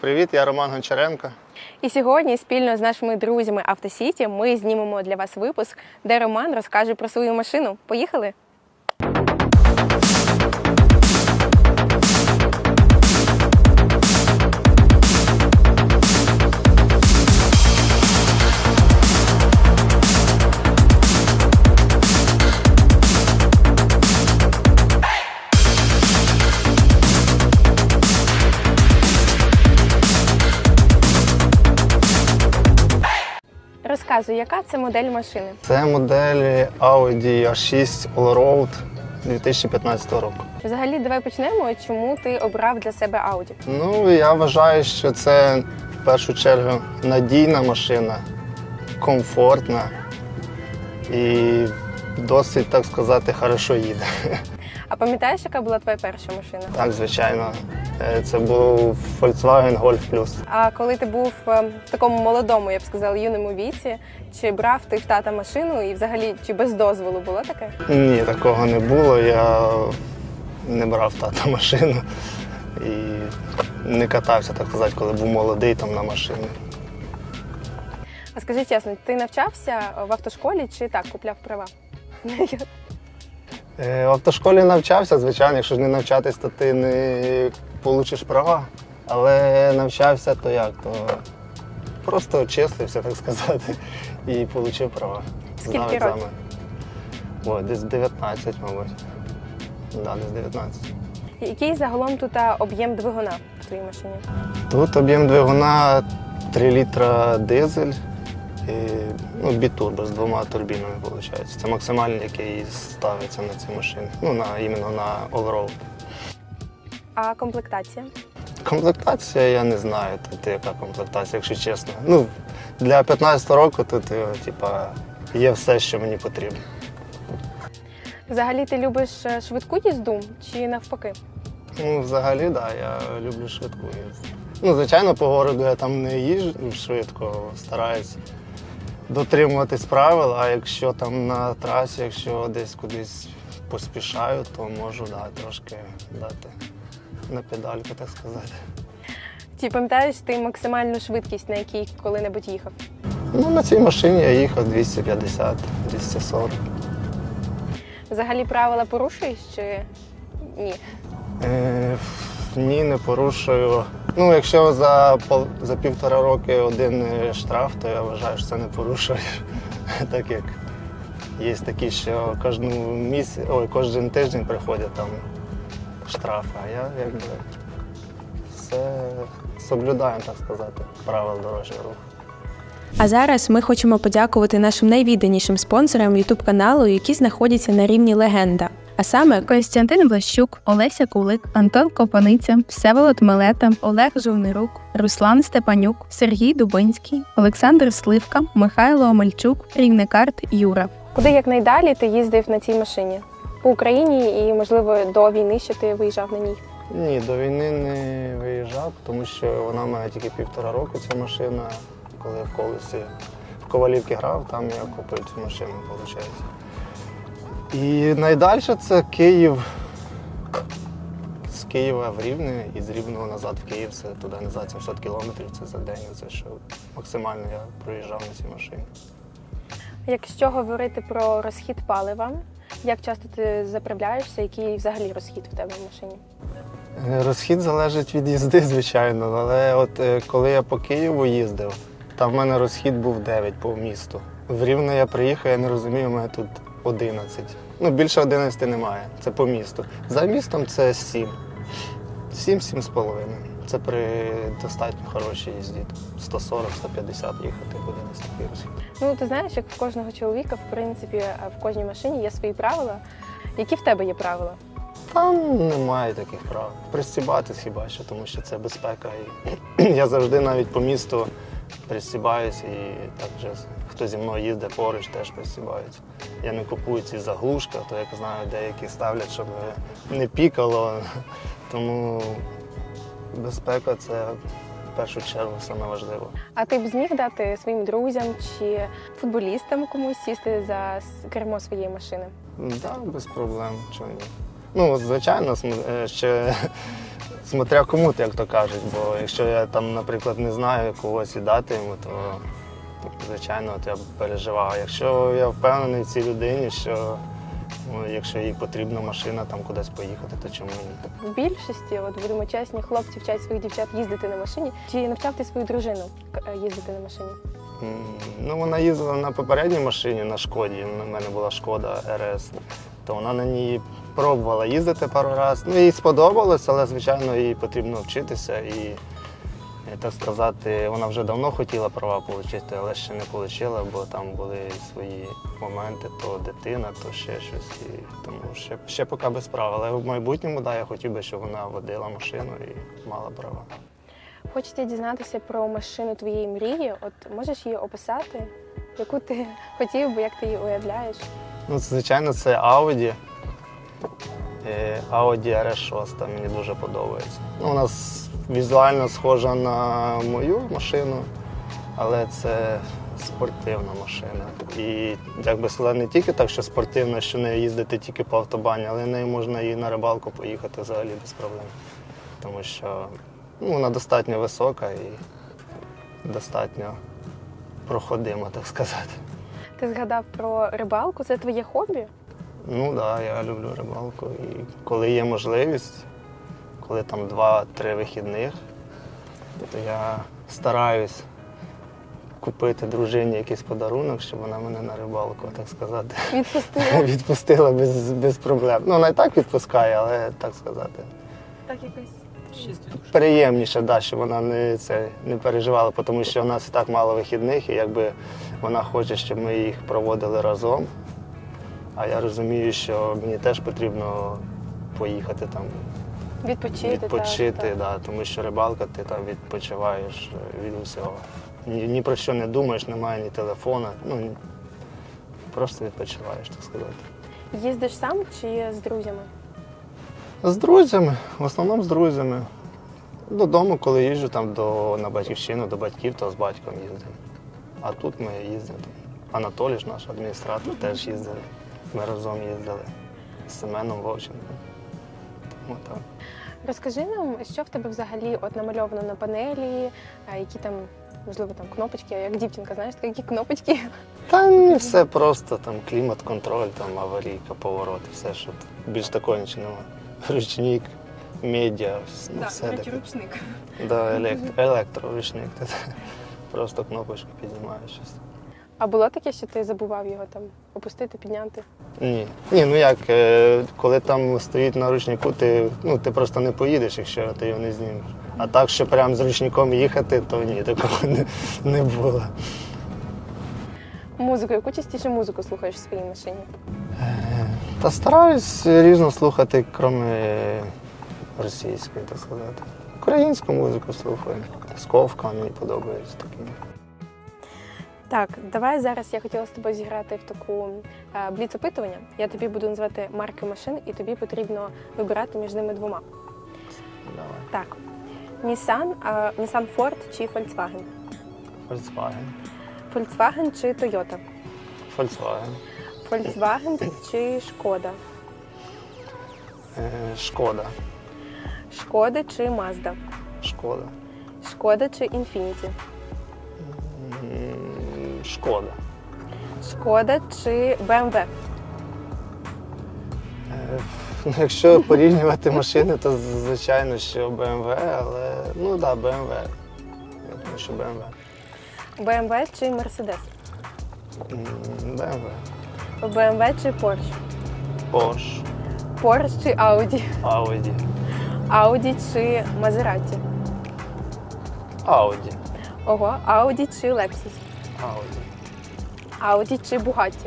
Привіт, я Роман Гончаренко. І сьогодні спільно з нашими друзями Автосіті ми знімемо для вас випуск, де Роман розкаже про свою машину. Поїхали? Розказуй, яка це модель машини? Це модель Audi A6 Allroad 2015 року. Взагалі, давай почнемо. Чому ти обрав для себе Audi? Ну, я вважаю, що це в першу чергу надійна машина, комфортна і досить, так сказати, хорошо їде. А пам'ятаєш, яка була твоя перша машина? Так, звичайно. Це був Volkswagen Golf Plus. А коли ти був в такому молодому, я б сказала, юному віці, чи брав ти в тата машину і взагалі чи без дозволу було таке? Ні, такого не було. Я не брав тата машину і не катався, так сказати, коли був молодий там на машині. А скажи чесно, ти навчався в автошколі чи так, купляв права? В автошколі навчався, звичайно, якщо ж не навчатись, то ти не получиш права. Але навчався, то як, то просто числився, так сказати, і отримав права. Скільки років? Ой, десь 19, мабуть. Да, десь 19. Який загалом тут об'єм двигуна в твоїй машині? Тут об'єм двигуна 3 літра дизель. І, бітурбо з 2 турбінами, виходить. Це максимальний, який ставиться на цій машині. Іменно на Allroad. А комплектація? Комплектація, я не знаю, тут яка комплектація, якщо чесно. Для 15 року тут, є все, що мені потрібно. Взагалі ти любиш швидку їзду чи навпаки? Взагалі, так, да, я люблю швидку їзду. Звичайно, по городу я там не їжджу швидко, стараюсь дотримуватись правил, а якщо там на трасі, якщо десь кудись поспішаю, то можу трошки дати на педальку, так сказати. Чи пам'ятаєш ти максимальну швидкість, на якій коли-небудь їхав? На цій машині я їхав 250, 240. Взагалі правила порушуєш чи ні? Ні, не порушую. Якщо за 1,5 роки один штраф, то я вважаю, що це не порушуєш. Так як є такі, що кожен тиждень приходять там штрафи, а я все соблюдаю, так сказати, правил дорожнього руху. А зараз ми хочемо подякувати нашим найвідданішим спонсорам YouTube-каналу, які знаходяться на рівні легенда. А саме Костянтин Влащук, Олеся Кулик, Антон Копаниця, Всеволод Милета, Олег Жовнирук, Руслан Степанюк, Сергій Дубинський, Олександр Сливка, Михайло Омельчук, Рівнекарт Юра. Куди якнайдалі ти їздив на цій машині? По Україні і, можливо, до війни ще ти виїжджав на ній? Ні, до війни не виїжджав, тому що вона в мене тільки 1,5 року, ця машина. Коли я в Колесі, в Ковалівці грав, там я купив цю машину, виходить. І найдальше це Київ. З Києва в Рівне і з Рівного назад в Київ, це туди назад 700 кілометрів, це за день, це що максимально я проїжджав на цій машині. Якщо говорити про розхід палива, як часто ти заправляєшся, який взагалі розхід в тебе в машині? Розхід залежить від їзди, звичайно, але коли я по Києву їздив, там в мене розхід був 9 по місту. В Рівне я приїхав, я не розумію, у мене тут 11. Більше 11 немає, це по місту. За містом це 7. 7-7,5. Це при достатньо хорошій їзді. 140-150 їхати буде десь такий розхід. Ти знаєш, як в кожного чоловіка, в принципі, в кожній машині є свої правила. Які в тебе є правила? Там немає таких правил. Пристібатись хіба що, тому що це безпека. І я завжди навіть по місту пристібаюсь і так же, хто зі мною їздить поруч, теж пристібається. Я не купую ці заглушки, то як знаю, деякі ставлять, щоб не пікало. Тому безпека – це в першу чергу саме важливо. А ти б зміг дати своїм друзям чи футболістам комусь сісти за кермо своєї машини? Так, без проблем, чого ні. Звичайно, ще смотря кому, як то кажуть, бо якщо я там, наприклад, не знаю, кого сідати йому, то звичайно от я переживав. Якщо я впевнений в цій людині, що якщо їй потрібна машина там кудись поїхати, то чому ні? В більшості, от будемо чесні, хлопці вчать своїх дівчат їздити на машині. Чи навчав ти свою дружину їздити на машині? Ну, вона їздила на попередній машині, на Шкоді, у мене була Шкода РС, то вона на ній пробувала їздити пару разів. Ну, їй сподобалось, але, звичайно, їй потрібно вчитися і, так сказати, вона вже давно хотіла права отримати, але ще не отримала, бо там були свої моменти, то дитина, то ще щось. І тому ще поки без прав. Але в майбутньому, да, я хотів би, щоб вона водила машину і мала права. Хочеться дізнатися про машину твоєї мрії. От можеш її описати? Яку ти хотів би, як ти її уявляєш? Ну, звичайно, це Audi. Audi RS6 мені дуже подобається. Ну, вона візуально схожа на мою машину, але це спортивна машина. І, як би сказати, не тільки так, що спортивна, що нею їздити тільки по автобані, але нею можна і на рибалку поїхати взагалі без проблем. Тому що вона достатньо висока і достатньо проходима, так сказати. Ти згадав про рибалку. Це твоє хобі? Ну так, я люблю рибалку. І коли є можливість, коли там 2-3 вихідних, то я стараюсь купити дружині якийсь подарунок, щоб вона мене на рибалку, так сказати, Відпустила? відпустила без проблем. Ну, вона і так відпускає, але, так сказати, Так якось. приємніше, да, щоб вона не переживала, тому що у нас і так мало вихідних, і якби вона хоче, щоб ми їх проводили разом. А я розумію, що мені теж потрібно поїхати там, Відпочити. да, тому що рибалка, ти там відпочиваєш від усього. Ні про що не думаєш, немає ні телефона, просто відпочиваєш, так сказати. Їздиш сам чи з друзями? З друзями, в основному з друзями. Додому, коли їжджу там на батьківщину, до батьків, то з батьком їздимо. А тут ми їздимо. Анатолій ж наш адміністратор теж їздили. Ми разом їздили з Семеном Вовченком. Тому так. Розкажи нам, що в тебе взагалі от намальовано на панелі, які там, можливо, там кнопочки, як дівчинка, знаєш, які кнопочки? Та не все просто, там клімат-контроль, там аварійка, поворот, все, що більш такого нічого немає. Ручник, медіа, все таке. ручник. Да, електроручник. Просто кнопочку піднімаєш щось. А було таке, що ти забував його там опустити, підняти? Ні, ну як, коли там стоїть на ручнику, ти просто не поїдеш, якщо ти його не знімеш. А так, що прямо з ручником їхати, то ні, такого не було. Музику, яку частіше музику слухаєш в своїй машині? Та стараюсь різно слухати, крім російської, так сказати. Українську музику слухаю. Сковка мені подобається такі. Так, давай зараз я хотіла з тобою зіграти в таку бліц-опитування. Я тобі буду називати марки машин, і тобі потрібно вибирати між ними двома. Давай. Так. Nissan Ford чи Volkswagen? Volkswagen. Volkswagen чи Toyota? Volkswagen. Volkswagen чи Шкода? Шкода. Шкода чи Mazda? Шкода. Шкода чи Infiniti? Шкода. Шкода чи BMW? Якщо порівнювати машини, то звичайно, що BMW, але BMW. Я думаю, що BMW. BMW чи Mercedes? BMW. BMW чи Porsche? Porsche. Porsche чи Audi? Audi. Audi чи Maserati? Audi. Ого, Audi чи Lexus? Audi. Audi чи Bugatti?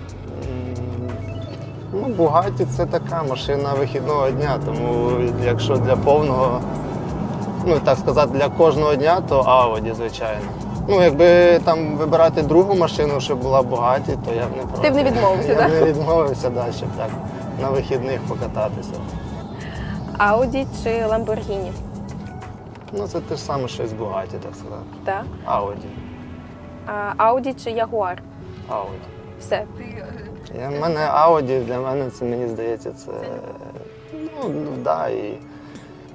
Bugatti – це така машина вихідного дня, тому якщо для повного, так сказати, для кожного дня, то Audi, звичайно. Якби там вибирати другу машину, щоб була Bugatti, то я б не проти. Ти б не відмовився, так? Я б не відмовився, щоб так на вихідних покататися. Audi чи Lamborghini? Це те ж саме, що і з Bugatti, так сказати. Так. Audi. Audi чи Jaguar? Audi. Все. У мене Audi, для мене це, мені здається, це, і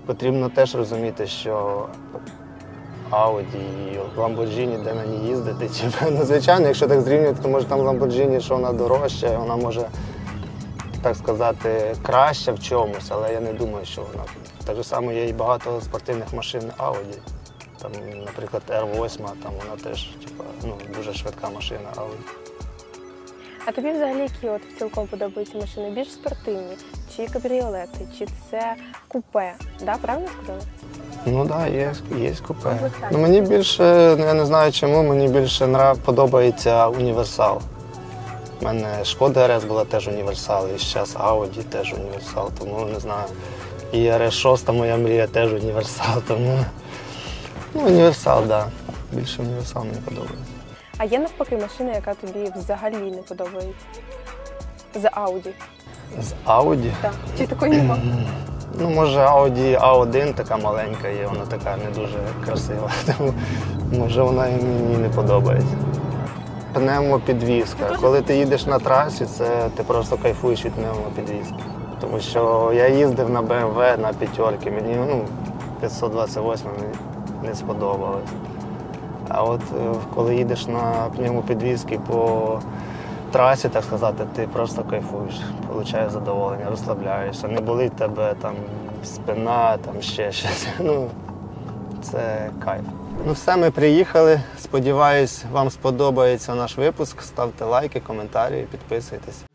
потрібно теж розуміти, що Audi і Lamborghini, де на ній їздити. Ну, звичайно, якщо так зрівнювати, то може там Lamborghini, що вона дорожча, вона може, так сказати, краща в чомусь, але я не думаю, що вона. Так же само є і багато спортивних машин Audi. Там, наприклад, R8, там вона теж дуже швидка машина Audi. А тобі взагалі які от цілком подобаються машини? Більш спортивні? Чи кабріолети? Чи це купе? Да, правильно сказала? Ну так, є купе. Комплектація. Ну, мені більше, я не знаю чому, мені більше подобається універсал. У мене Шкода РС була теж універсал, і зараз Audi теж універсал, тому не знаю. І RS6 моя мрія теж універсал, тому універсал, так. Да. Більше універсал мені подобається. А є навпаки машина, яка тобі взагалі не подобається? З Audi? З Audi? Так. Чи такої нема? Ну, може, Audi A1 така маленька є, вона така не дуже красива, тому може вона і мені не подобається. Пневмопідвізка. Коли ти їдеш на трасі, це ти просто кайфуєш від пневмопідвізки. Тому що я їздив на BMW, на п'ятерки, мені 528 мені не сподобалось. А от коли їдеш на пневмопідвізки по трасі, так сказати, ти просто кайфуєш, отримуєш задоволення, розслабляєшся. Не болить тебе там спина, там ще щось. Це кайф. Ну все, ми приїхали. Сподіваюсь, вам сподобається наш випуск. Ставте лайки, коментарі, підписуйтесь.